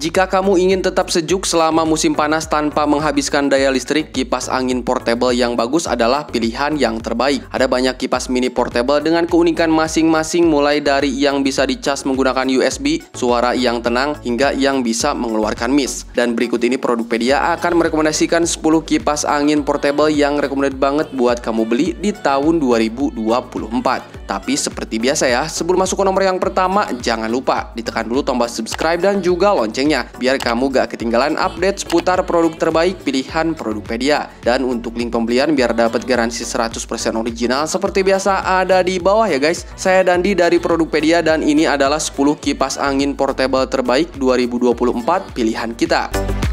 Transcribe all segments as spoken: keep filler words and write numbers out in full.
Jika kamu ingin tetap sejuk selama musim panas tanpa menghabiskan daya listrik, kipas angin portable yang bagus adalah pilihan yang terbaik. Ada banyak kipas mini portable dengan keunikan masing-masing, mulai dari yang bisa dicas menggunakan U S B, suara yang tenang, hingga yang bisa mengeluarkan mist. Dan berikut ini Produkpedia akan merekomendasikan sepuluh kipas angin portable yang recommended banget buat kamu beli di tahun dua ribu dua puluh empat. Tapi seperti biasa ya, sebelum masuk ke nomor yang pertama, jangan lupa ditekan dulu tombol subscribe dan juga loncengnya, biar kamu gak ketinggalan update seputar produk terbaik pilihan Produkpedia. Dan untuk link pembelian biar dapat garansi seratus persen original seperti biasa ada di bawah ya guys. Saya Dandi dari Produkpedia dan ini adalah sepuluh kipas angin portable terbaik dua ribu dua puluh empat pilihan kita.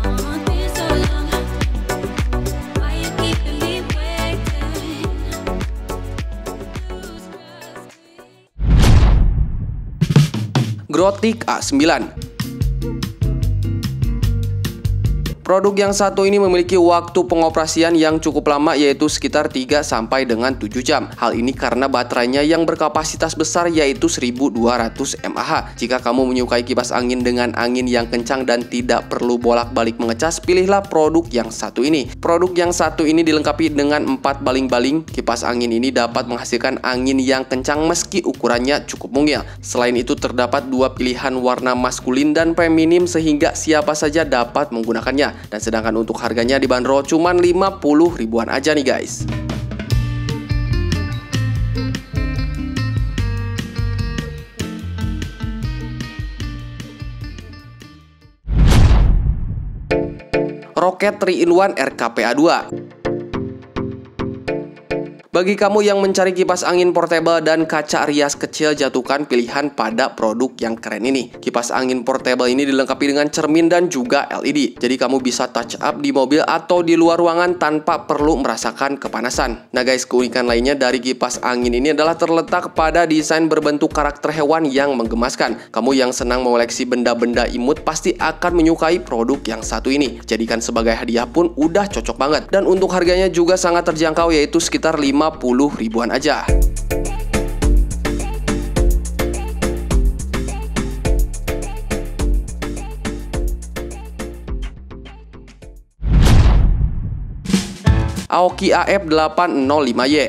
Grothic A sembilan. Produk yang satu ini memiliki waktu pengoperasian yang cukup lama, yaitu sekitar tiga sampai dengan tujuh jam. Hal ini karena baterainya yang berkapasitas besar, yaitu seribu dua ratus mAh. Jika kamu menyukai kipas angin dengan angin yang kencang dan tidak perlu bolak-balik mengecas, pilihlah produk yang satu ini. Produk yang satu ini dilengkapi dengan empat baling-baling. Kipas angin ini dapat menghasilkan angin yang kencang meski ukurannya cukup mungil. Selain itu terdapat dua pilihan warna maskulin dan feminim sehingga siapa saja dapat menggunakannya. Dan sedangkan untuk harganya dibanderol cuma lima puluh ribuan aja nih guys. Rocket three in one R K P A dua. Bagi kamu yang mencari kipas angin portable dan kaca rias kecil, jatuhkan pilihan pada produk yang keren ini. Kipas angin portable ini dilengkapi dengan cermin dan juga L E D. Jadi kamu bisa touch up di mobil atau di luar ruangan tanpa perlu merasakan kepanasan. Nah guys, keunikan lainnya dari kipas angin ini adalah terletak pada desain berbentuk karakter hewan yang menggemaskan. Kamu yang senang mengoleksi benda-benda imut pasti akan menyukai produk yang satu ini. Jadikan sebagai hadiah pun udah cocok banget. Dan untuk harganya juga sangat terjangkau, yaitu sekitar lima puluh ribuan aja. Aoki A F delapan nol lima Y.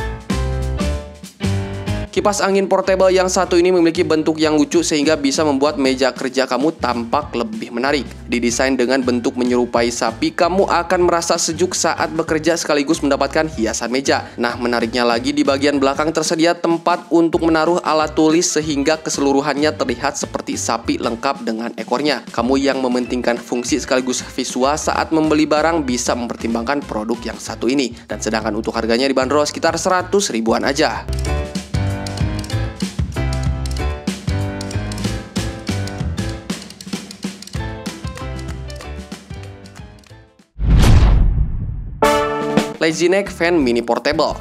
Kipas angin portable yang satu ini memiliki bentuk yang lucu sehingga bisa membuat meja kerja kamu tampak lebih menarik. Didesain dengan bentuk menyerupai sapi, kamu akan merasa sejuk saat bekerja sekaligus mendapatkan hiasan meja. Nah, menariknya lagi, di bagian belakang tersedia tempat untuk menaruh alat tulis sehingga keseluruhannya terlihat seperti sapi lengkap dengan ekornya. Kamu yang mementingkan fungsi sekaligus visual saat membeli barang bisa mempertimbangkan produk yang satu ini. Dan sedangkan untuk harganya dibanderol sekitar seratus ribuan aja. Lazy Neck Fan Mini Portable.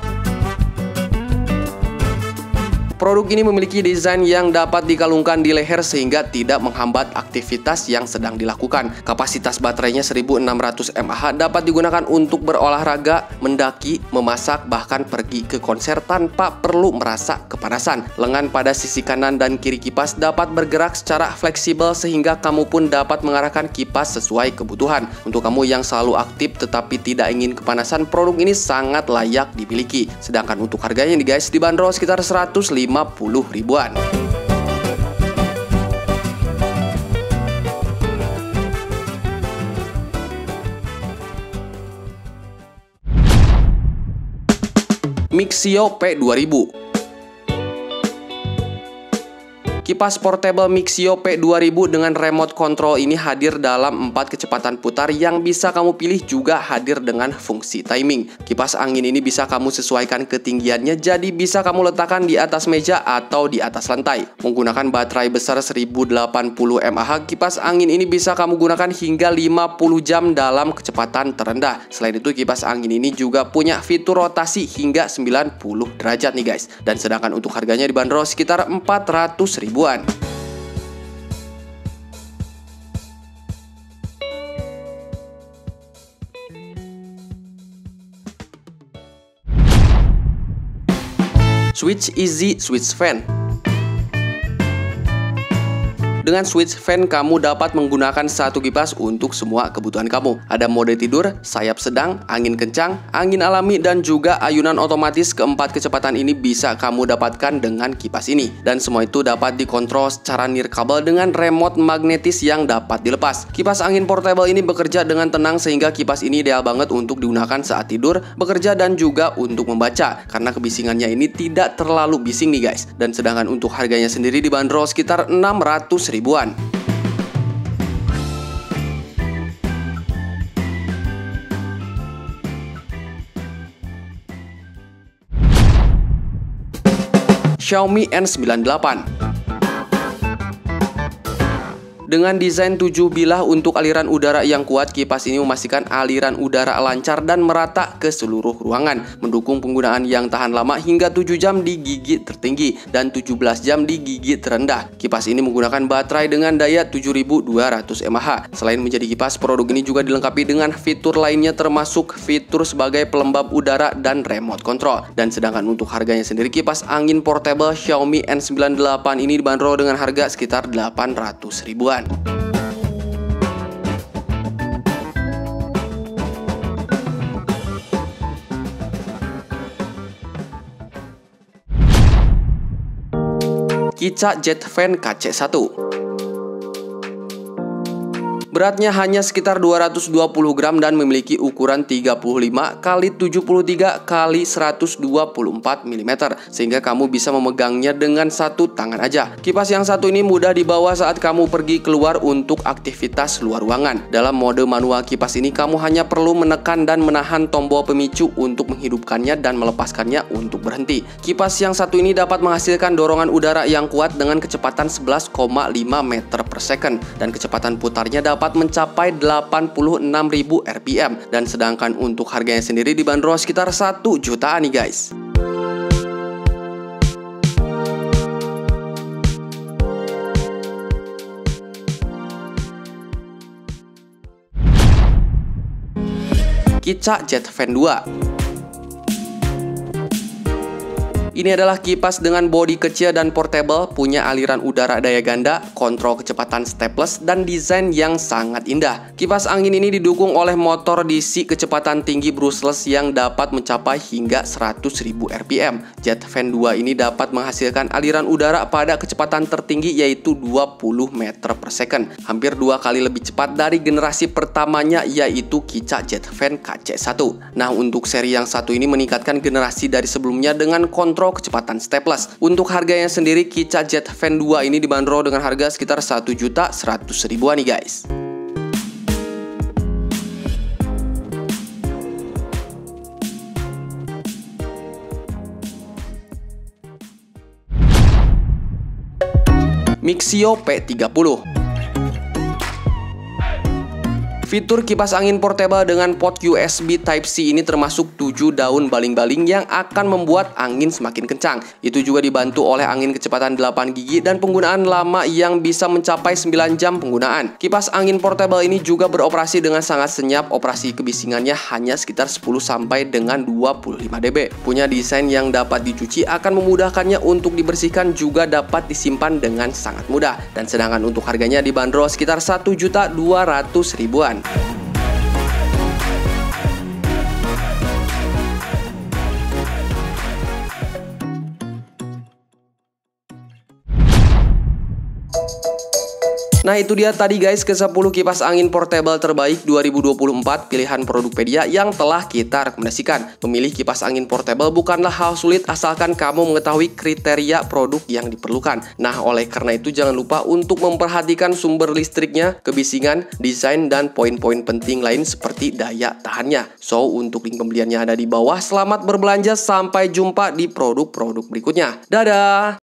Produk ini memiliki desain yang dapat dikalungkan di leher sehingga tidak menghambat aktivitas yang sedang dilakukan. Kapasitas baterainya seribu enam ratus mAh, dapat digunakan untuk berolahraga, mendaki, memasak, bahkan pergi ke konser tanpa perlu merasa kepanasan. Lengan pada sisi kanan dan kiri kipas dapat bergerak secara fleksibel sehingga kamu pun dapat mengarahkan kipas sesuai kebutuhan. Untuk kamu yang selalu aktif tetapi tidak ingin kepanasan, produk ini sangat layak dimiliki. Sedangkan untuk harganya nih guys, dibanderol sekitar seratus lima puluh ribuan. Mixio P dua ribu. Kipas portable Mixio P dua ribu dengan remote control ini hadir dalam empat kecepatan putar yang bisa kamu pilih, juga hadir dengan fungsi timing. Kipas angin ini bisa kamu sesuaikan ketinggiannya, jadi bisa kamu letakkan di atas meja atau di atas lantai. Menggunakan baterai besar seribu delapan puluh mAh, kipas angin ini bisa kamu gunakan hingga lima puluh jam dalam kecepatan terendah. Selain itu, kipas angin ini juga punya fitur rotasi hingga sembilan puluh derajat nih guys. Dan sedangkan untuk harganya dibanderol sekitar empat ratus ribuan. Switch Easy Switch Fan. Dengan switch fan, kamu dapat menggunakan satu kipas untuk semua kebutuhan kamu. Ada mode tidur, sayap sedang, angin kencang, angin alami, dan juga ayunan otomatis. Keempat kecepatan ini bisa kamu dapatkan dengan kipas ini. Dan semua itu dapat dikontrol secara nirkabel dengan remote magnetis yang dapat dilepas. Kipas angin portable ini bekerja dengan tenang sehingga kipas ini ideal banget untuk digunakan saat tidur, bekerja, dan juga untuk membaca. Karena kebisingannya ini tidak terlalu bising nih guys. Dan sedangkan untuk harganya sendiri dibanderol sekitar enam ratus ribuan. Xiaomi N sembilan delapan. Dengan desain tujuh bilah untuk aliran udara yang kuat, kipas ini memastikan aliran udara lancar dan merata ke seluruh ruangan, mendukung penggunaan yang tahan lama hingga tujuh jam di gigi tertinggi dan tujuh belas jam di gigi terendah. Kipas ini menggunakan baterai dengan daya tujuh ribu dua ratus mAh. Selain menjadi kipas, produk ini juga dilengkapi dengan fitur lainnya termasuk fitur sebagai pelembab udara dan remote control. Dan sedangkan untuk harganya sendiri, kipas angin portable Xiaomi N sembilan delapan ini dibanderol dengan harga sekitar delapan ratus ribuan. Kica Jet Fan K C satu. Beratnya hanya sekitar dua ratus dua puluh gram dan memiliki ukuran tiga puluh lima kali tujuh puluh tiga kali seratus dua puluh empat milimeter, sehingga kamu bisa memegangnya dengan satu tangan aja. Kipas yang satu ini mudah dibawa saat kamu pergi keluar untuk aktivitas luar ruangan. Dalam mode manual kipas ini, kamu hanya perlu menekan dan menahan tombol pemicu untuk menghidupkannya dan melepaskannya untuk berhenti. Kipas yang satu ini dapat menghasilkan dorongan udara yang kuat dengan kecepatan sebelas koma lima meter per second dan kecepatan putarnya dapat mencapai delapan puluh enam ribu R P M. Dan sedangkan untuk harganya sendiri dibanderol sekitar satu jutaan nih guys. Kica Jet Fan dua. Ini adalah kipas dengan bodi kecil dan portable, punya aliran udara daya ganda, kontrol kecepatan stepless, dan desain yang sangat indah. Kipas angin ini didukung oleh motor D C kecepatan tinggi brushless yang dapat mencapai hingga seratus ribu R P M. Jet Fan dua ini dapat menghasilkan aliran udara pada kecepatan tertinggi yaitu dua puluh meter per second, hampir dua kali lebih cepat dari generasi pertamanya yaitu Kica Jet Fan K C satu. Nah, untuk seri yang satu ini meningkatkan generasi dari sebelumnya dengan kontrol kecepatan stepless. Untuk harganya sendiri, Kica Jet Fan dua ini dibanderol dengan harga sekitar satu juta seratus ribuan nih guys. Mixio P tiga puluh. Fitur kipas angin portable dengan port U S B Type-C ini termasuk tujuh daun baling-baling yang akan membuat angin semakin kencang. Itu juga dibantu oleh angin kecepatan delapan gigi dan penggunaan lama yang bisa mencapai sembilan jam penggunaan. Kipas angin portable ini juga beroperasi dengan sangat senyap, operasi kebisingannya hanya sekitar sepuluh sampai dengan dua puluh lima decibel. Punya desain yang dapat dicuci, akan memudahkannya untuk dibersihkan, juga dapat disimpan dengan sangat mudah. Dan sedangkan untuk harganya dibanderol sekitar satu juta dua ratus ribuan. Nah, itu dia tadi guys ke sepuluh kipas angin portable terbaik dua ribu dua puluh empat pilihan Produkpedia yang telah kita rekomendasikan. Memilih kipas angin portable bukanlah hal sulit asalkan kamu mengetahui kriteria produk yang diperlukan. Nah, oleh karena itu jangan lupa untuk memperhatikan sumber listriknya, kebisingan, desain, dan poin-poin penting lain seperti daya tahannya. So, untuk link pembeliannya ada di bawah. Selamat berbelanja, sampai jumpa di produk-produk berikutnya. Dadah!